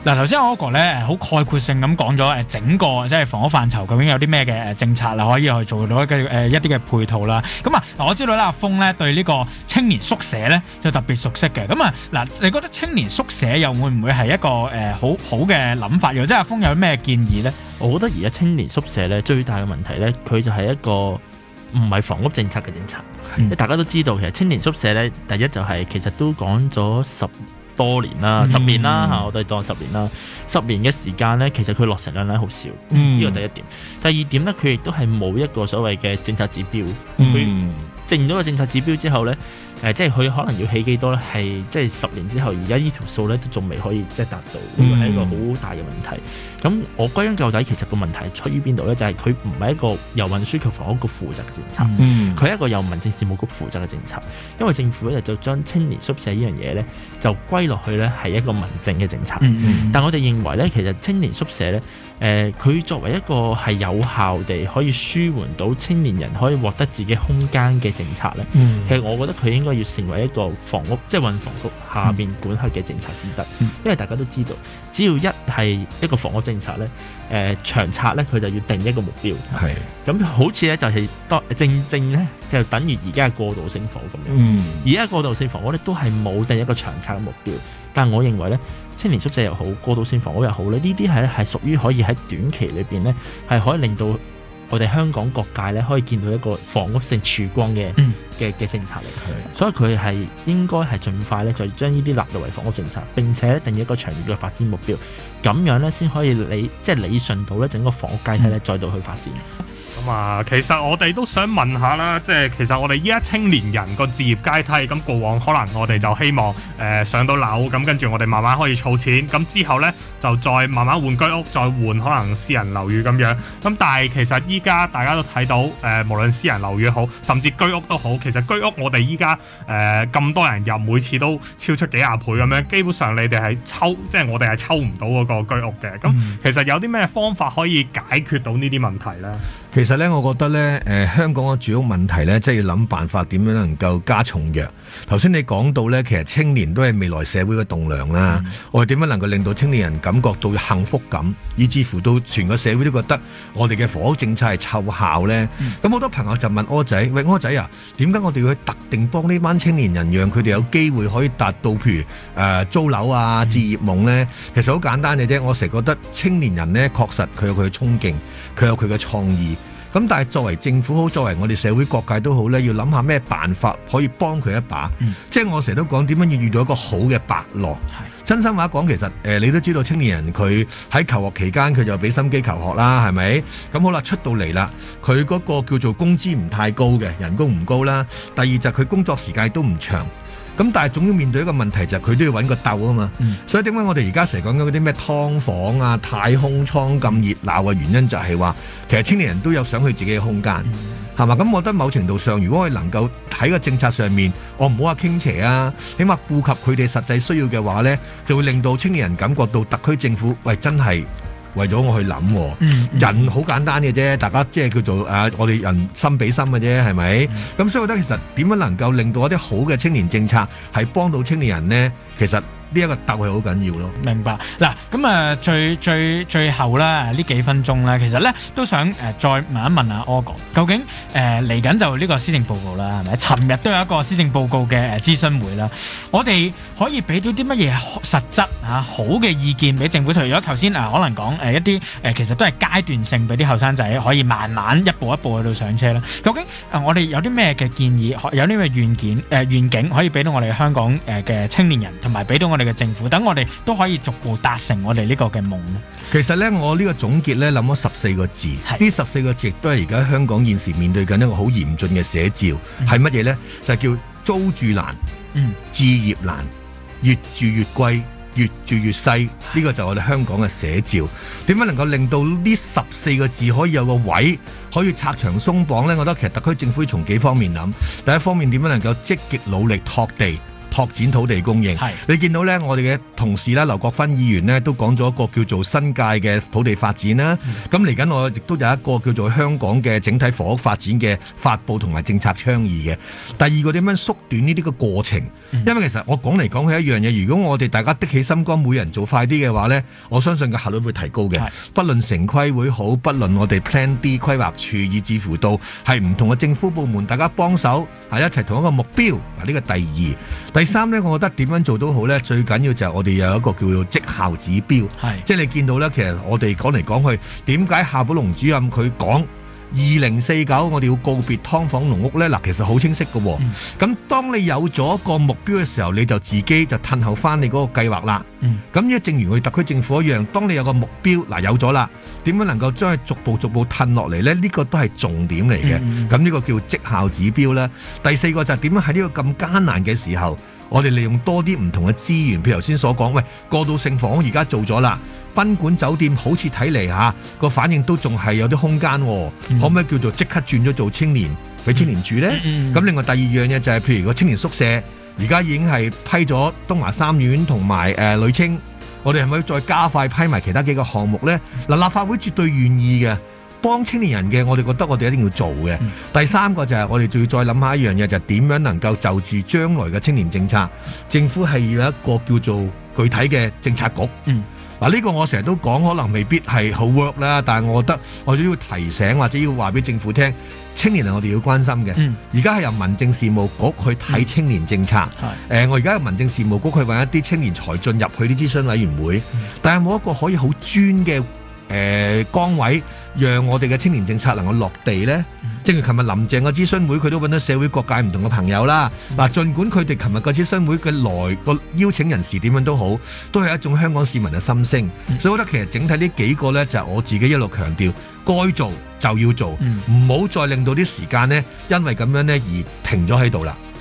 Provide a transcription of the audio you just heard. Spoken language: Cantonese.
嗱，頭先我嗰個咧好概括性咁講咗整個即係房屋範疇究竟有啲咩嘅政策啦，可以去做到一啲嘅配套啦。咁啊，嗱我知道咧阿峰咧對呢個青年宿舍咧就特別熟悉嘅。咁啊，嗱你覺得青年宿舍又會唔會係一個好好嘅諗法？又即係阿峰有咩建議咧？ 我覺得而家青年宿舍咧最大嘅問題咧，佢就係一個唔係房屋政策嘅政策。大家都知道其實青年宿舍咧，第一就係其實都講咗10多年啦，10年啦嚇，我哋當10年啦。10年嘅時間咧，其實佢落成量咧好少，呢個第一點。第二點咧，佢亦都係冇一個所謂嘅政策指標。佢定咗個政策指標之後咧，即係佢可能要起幾多咧？係即係10年之後，而家呢條數咧都仲未可以即係達到，呢個係一個好大嘅問題。咁我歸根究底，其實個問題出於邊度咧？就係佢唔係一個由運輸及房屋局負責嘅政策，佢係一個由民政事務局負責嘅政策。因為政府咧就將青年宿舍呢樣嘢咧就歸落去咧係一個民政嘅政策。但我哋認為咧，其實青年宿舍咧，佢作為一個係有效地可以舒緩到青年人可以獲得自己空間嘅政策咧，其實我覺得佢應該要成為一個房屋即係運房局下邊管轄嘅政策先得。因為大家都知道，只要係一個房屋政策咧，長策咧佢就要定一個目標。咁好似咧就係正咧就等於而家嘅過渡性房屋咁樣。而家過渡性房屋咧都係冇定一個長策嘅目標。但我認為咧，青年宿舍又好，過渡性房屋又好咧，呢啲係屬於可以喺短期裏邊咧係可以令到我哋香港各界咧可以見到一個房屋性曙光嘅政策嚟。所以佢係應該係盡快咧就將呢啲納入為房屋政策，並且定一個長遠嘅發展目標，咁樣咧先可以理順到咧整個房屋階梯咧再度去發展。 其實我哋都想問下啦，即係其實我哋依家青年人個置業階梯，咁過往可能我哋就希望上到樓，咁跟住我哋慢慢可以儲錢，咁之後呢就再慢慢換居屋，再換可能私人樓宇咁樣。咁但係其實依家大家都睇到，無論私人樓宇好，甚至居屋都好，其實居屋我哋依家咁多人入，每次都超出幾廿倍咁樣，基本上你哋係即係我哋係抽唔到嗰個居屋嘅。咁其實有啲咩方法可以解決到呢啲問題呢？ 其實咧，我覺得咧，香港嘅住屋問題咧，即係要諗辦法點樣能夠加重藥。頭先你講到咧，其實青年都係未來社會嘅棟梁啦。我哋點樣能夠令到青年人感覺到幸福感，以至乎到全個社會都覺得我哋嘅房屋政策係奏效咧？咁好多朋友就問柯仔：喂，柯仔啊，點解我哋要去特定幫呢班青年人，讓佢哋有機會可以達到譬如租樓啊、置業夢咧？其實好簡單嘅啫。我成日覺得青年人咧，確實佢有佢嘅衝勁，佢有佢嘅創意。咁但係作為政府好，作為我哋社會各界都好咧，要諗下咩辦法可以幫佢一把。即係我成日都講點樣要遇到一個好嘅伯樂。真心話講，其實你都知道青年人佢喺求學期間佢就俾心機求學啦，係咪？咁好啦，出到嚟啦，佢嗰個叫做工資唔太高嘅，人工唔高啦。第二就係佢工作時間都唔長。咁但係總要面對一個問題，就係佢都要揾個竇啊嘛。所以點解我哋而家成日講緊嗰啲咩劏房啊、太空艙咁熱鬧嘅原因，就係話其實青年人都有想去自己嘅空間，係嘛？咁我覺得某程度上，如果我哋能夠喺個政策上面，我唔好話傾斜啊，起碼顧及佢哋實際需要嘅話呢，就會令到青年人感覺到特區政府喂真係為咗我去諗。人好簡單嘅啫，大家即係叫做我哋人心比心嘅啫，係咪？咁所以我覺得其實點樣能夠令到一啲好嘅青年政策係幫到青年人呢？其實呢一個答係好緊要咯。 明白嗱，咁最後啦，呢幾分鐘咧，其實咧都想再問一問阿柯哥，究竟嚟緊就呢個施政報告啦，係咪？尋日都有一個施政報告嘅諮詢會啦，我哋可以俾到啲乜嘢實質好嘅意見俾政府？除咗頭先可能講一啲其實都係階段性俾啲後生仔可以慢慢一步一步去到上車啦。究竟我哋有啲咩嘅建議，有啲咩願景可以俾到我哋香港嘅青年人，同埋俾到我哋嘅政府，等我哋都可以逐步達成我哋呢個嘅夢呢？ 其實呢，我呢個總結呢，諗咗14個字，呢14個字亦都係而家香港現時面對緊一個好嚴峻嘅寫照，係乜嘢呢？就係叫租住難，置業難，越住越貴，越住越細。呢個就係我哋香港嘅寫照。點樣能夠令到呢14個字可以有個位可以拆牆鬆綁呢？我覺得其實特區政府要從幾方面諗。第一方面，點樣能夠積極努力拓地拓展土地供應。你見到咧，我哋嘅同事啦，劉國勳議員呢都講咗一個叫做新界嘅土地發展啦。咁嚟緊我亦都有一個叫做香港嘅整體房屋發展嘅發布同埋政策倡議嘅。第二個點樣縮短呢啲嘅過程？因為其實我講嚟講去一樣嘢，如果我哋大家的起心肝，每人做快啲嘅話呢，我相信個效率會提高嘅。不論城規會好，不論我哋 Plan D 規劃處，以至乎到係唔同嘅政府部門，大家幫手係一齊同一個目標。嗱，呢個第二。第三呢，我覺得點樣做都好呢，最緊要就係我哋有一個叫做績效指標。即係你見到呢，其實我哋講嚟講去，點解夏寶龍主任佢講2049我哋要告別劏房農屋呢？嗱，其實好清晰嘅喎。咁當你有咗個目標嘅時候，你就自己就褪後翻你嗰個計劃啦。咁一正如我哋特區政府一樣，當你有個目標，嗱有咗啦，點樣能夠將佢逐步褪落嚟呢？呢個都係重點嚟嘅。咁呢個叫績效指標啦。第四個就係點樣喺呢個咁艱難嘅時候，我哋利用多啲唔同嘅資源，譬如頭先所講，喂，過渡性房屋而家做咗啦。賓館酒店好似睇嚟個反應都仲係有啲空間，可唔可以叫做即刻轉咗做青年俾青年住呢？咁另外第二樣嘢就係譬如個青年宿舍，而家已經係批咗東華三院同埋女青，我哋係咪再加快批埋其他幾個項目呢？嗱，立法會絕對願意嘅，幫青年人嘅，我哋覺得我哋一定要做嘅。第三個就係我哋仲要再諗下一樣嘢，就係點樣能夠就住將來嘅青年政策，政府係要有一個叫做具體嘅政策局。嗱，呢個我成日都講，可能未必係好 work 啦，但係我覺得我哋都要提醒或者要話俾政府聽，青年係我哋要關心嘅。而家係由民政事務局去睇青年政策。我而家由民政事務局去揾一啲青年才進入去啲諮詢委員會，但係冇一個可以好專嘅崗位，讓我哋嘅青年政策能夠落地呢。正如琴日林鄭嘅諮詢會，佢都揾到社會各界唔同嘅朋友啦。嗱，儘管佢哋琴日個諮詢會嘅來個邀請人士點樣都好，都係一種香港市民嘅心聲。所以我覺得其實整體呢幾個呢，就係我自己一路強調，該做就要做，唔好再令到啲時間呢，因為咁樣呢而停咗喺度啦。